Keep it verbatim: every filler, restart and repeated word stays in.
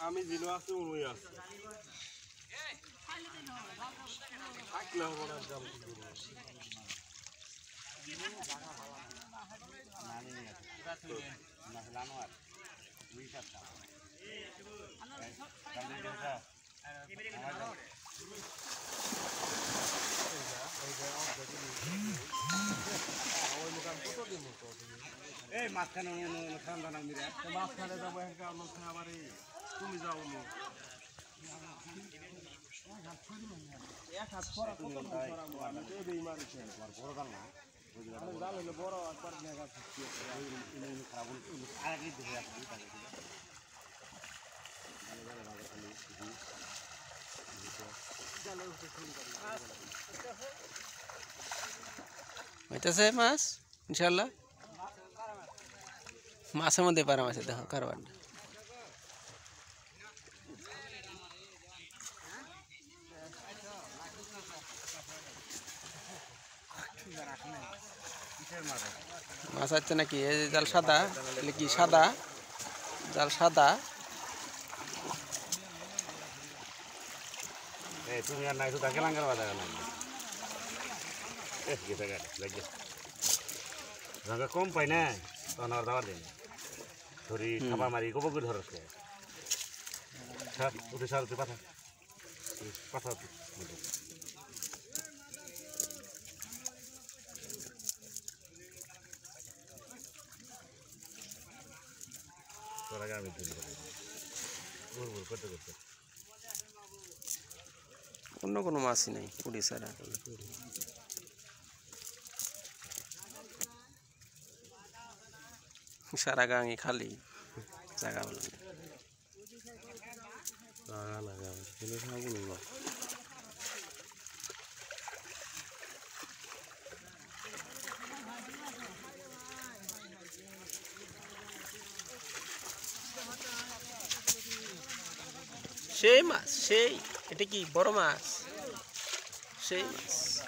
আমি জিনো আছে উনুই আছে থাকলে হবে না দাম কি এই মাঝখানে ঠান্ডা নামি রে মাঝখানে যাবো আবার তুমি যাও এক হাত ছড়া কত বড় গাল না জাল হলে বড় একবার আগে দেখে রাখবি হইতেছে মাছ ইনশাল্লাহ মাছের মধ্যে পারা মাছে দেখো কারবার মাছ আছে নাকি এই জাল সাদা কি সাদা জাল সাদা তুমি আর নাই তো তাকে লাঙ্গার বাজা গেল গেছে লাগে রঙা কম পাই না তখন আর দাবার দিন ধরি খাবার মারি গোবর করে ধরছে উঠে সার উঠে পাঠা পাঠা তোর আগে আমি ধরি উড় করতে করতে অন্য কোনো মাছই নাই উড়ি ছাড়া সারা গাঙে খালি জায়গা বলে সেই মাছ সেই এটা কি বড় মাছ সেই মাছ